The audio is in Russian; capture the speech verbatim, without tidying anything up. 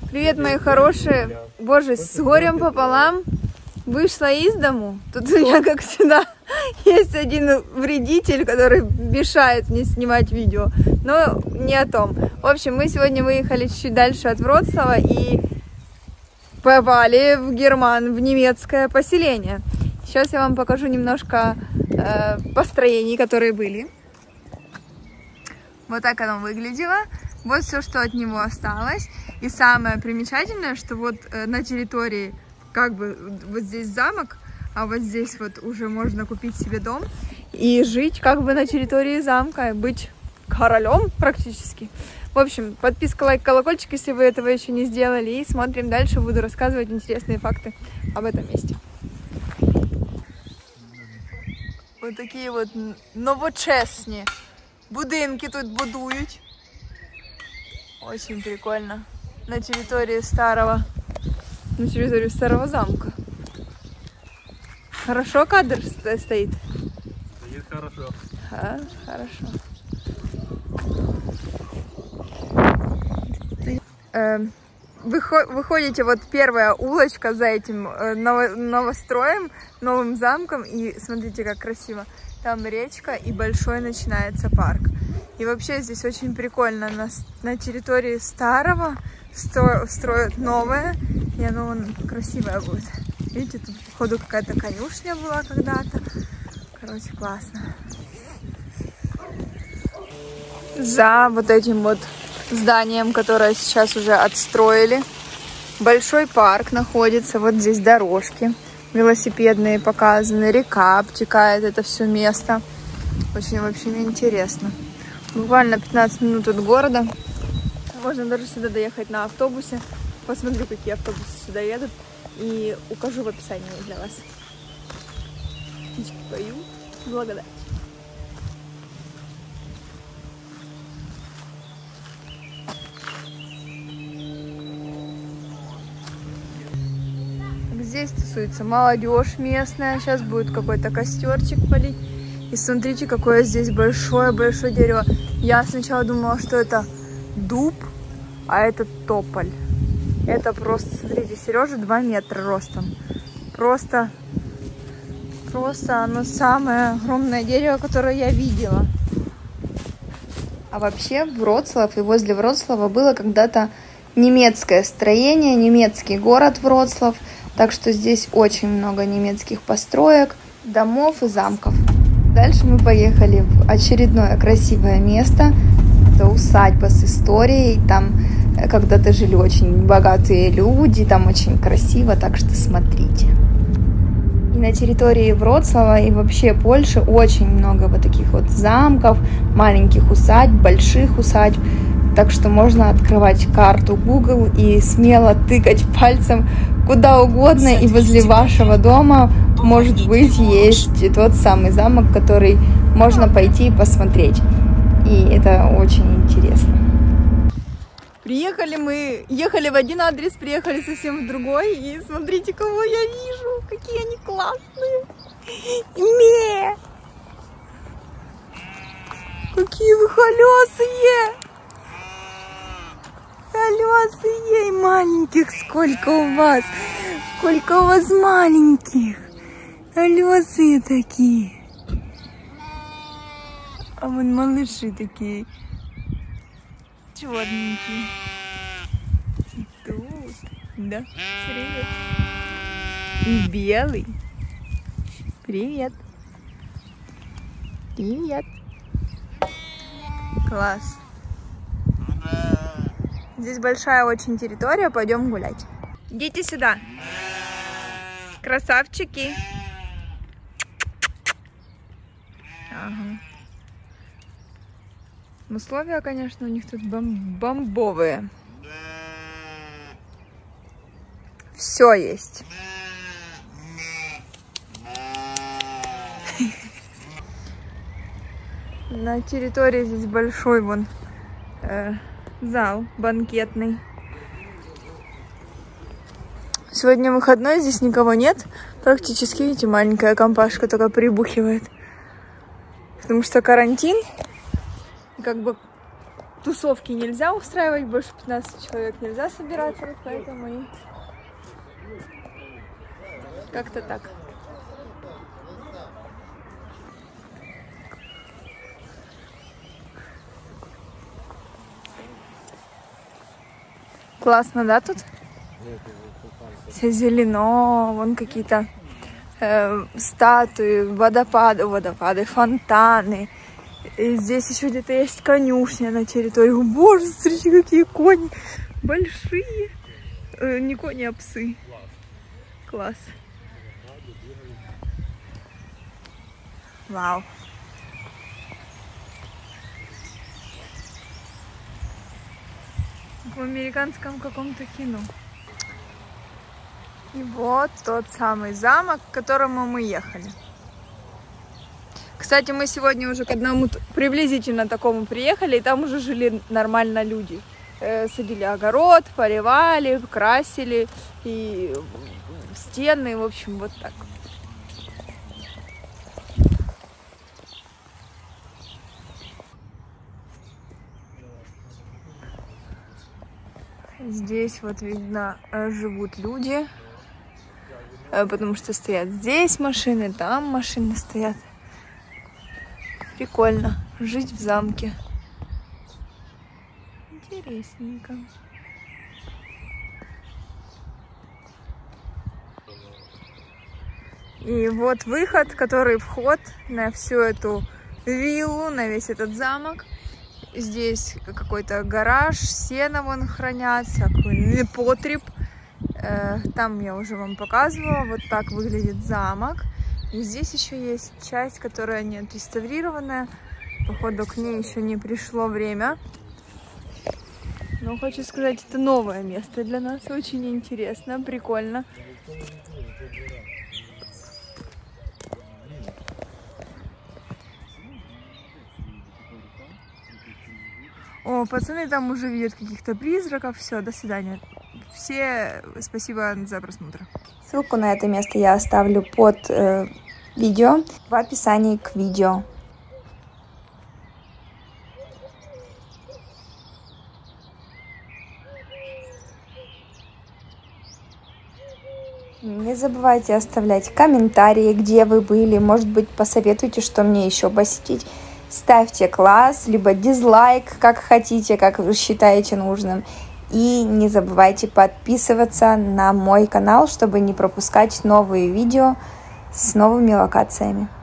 Привет, мои хорошие. Боже, с горем пополам вышла из дому. Тут у меня, как всегда, есть один вредитель, который мешает мне снимать видео. Но не о том. В общем, мы сегодня выехали чуть-чуть дальше от Вроцлава и попали в Герман, в немецкое поселение. Сейчас я вам покажу немножко э, построений, которые были. Вот так оно выглядело. Вот все, что от него осталось. И самое примечательное, что вот э, на территории, как бы, вот здесь замок, а вот здесь вот уже можно купить себе дом и жить как бы на территории замка, быть королем практически. В общем, подписка, лайк, колокольчик, если вы этого еще не сделали. И смотрим дальше, буду рассказывать интересные факты об этом месте. Вот такие вот новочесні будинки тут будують. Очень прикольно. На территории старого, на территории старого замка. Хорошо кадр стоит? Стоит хорошо. А, хорошо. Вы выходите, вот первая улочка за этим новостроем, новым замком, и смотрите, как красиво. Там речка и большой начинается парк. И вообще здесь очень прикольно. На, на территории старого стро, строят новое, и оно вон красивое будет. Видите, тут, походу, какая-то конюшня была когда-то. Короче, классно. За вот этим вот зданием, которое сейчас уже отстроили, большой парк находится. Вот здесь дорожки велосипедные показаны, река обтекает это все место. Очень вообще интересно. Буквально пятнадцать минут от города. Можно даже сюда доехать на автобусе. Посмотрю, какие автобусы сюда едут. И укажу в описании для вас. Птички поют. Благодать. Здесь тусуется молодежь местная. Сейчас будет какой-то костерчик палить. И смотрите, какое здесь большое-большое дерево. Я сначала думала, что это дуб, а это тополь. Это просто, смотрите, Сережа два метра ростом. Просто, просто оно самое огромное дерево, которое я видела. А вообще Вроцлав и возле Вроцлава было когда-то немецкое строение, немецкий город Вроцлав. Так что здесь очень много немецких построек, домов и замков. Дальше мы поехали в очередное красивое место. Это усадьба с историей. Там когда-то жили очень богатые люди. Там очень красиво, так что смотрите. И на территории Вроцлава и вообще Польши очень много вот таких вот замков, маленьких усадьб, больших усадьб. Так что можно открывать карту Google и смело тыкать пальцем куда угодно, и возле вашего дома, может быть, есть тот самый замок, который можно пойти и посмотреть. И это очень интересно. Приехали мы, ехали в один адрес, приехали совсем в другой. И смотрите, кого я вижу, какие они классные. Ме! Какие вы холёсые! Колесые и маленьких, сколько у вас, сколько у вас маленьких, колесые такие, а вон малыши такие, черненькие, и тут, да, привет, и белый, привет, привет, класс. Здесь большая очень территория, пойдем гулять. Идите сюда. Красавчики. Ага. Условия, конечно, у них тут бом бомбовые. Все есть. На территории здесь большой вон э, зал банкетный. Сегодня выходной, здесь никого нет. Практически, видите, маленькая компашка только прибухивает. Потому что карантин. Как бы тусовки нельзя устраивать, больше пятнадцати человек нельзя собираться, вот поэтому и как-то так. Классно, да, тут? Все зелено, вон какие-то э, статуи, водопады, водопады, фонтаны. И здесь еще где-то есть конюшня на территории. О, боже, смотрите, какие кони большие. Э, не кони, а псы. Класс. Вау. В американском каком-то кино. И вот тот самый замок, к которому мы ехали. Кстати, мы сегодня уже к одному приблизительно такому приехали, и там уже жили нормально люди. Э, садили огород, поливали, красили, и стены, в общем, вот так. Здесь вот видно, живут люди, потому что стоят здесь машины, там машины стоят. Прикольно жить в замке. Интересненько. И вот выход, который вход на всю эту виллу, на весь этот замок. Здесь какой-то гараж, сено вон хранят, всякий непотреб. Там я уже вам показывала, вот так выглядит замок. И здесь еще есть часть, которая не отреставрированная. Походу, к ней еще не пришло время. Но хочу сказать, это новое место для нас, очень интересно, прикольно. О, пацаны там уже видят каких-то призраков. Все, до свидания. Все, спасибо за просмотр. Ссылку на это место я оставлю под э, видео, в описании к видео. Не забывайте оставлять комментарии, где вы были. Может быть, посоветуйте, что мне еще посетить. Ставьте класс, либо дизлайк, как хотите, как вы считаете нужным. И не забывайте подписываться на мой канал, чтобы не пропускать новые видео с новыми локациями.